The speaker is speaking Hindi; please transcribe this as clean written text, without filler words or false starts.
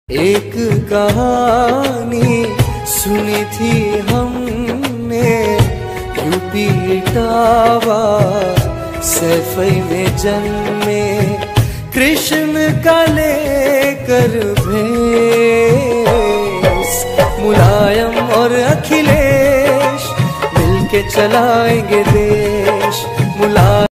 एक कहानी सुनी थी हमने यूपी इटावा सैफई में जन्मे कृष्ण का लेकर भेष मुलायम और अखिलेश मिलके चलाएंगे देश। मुलायम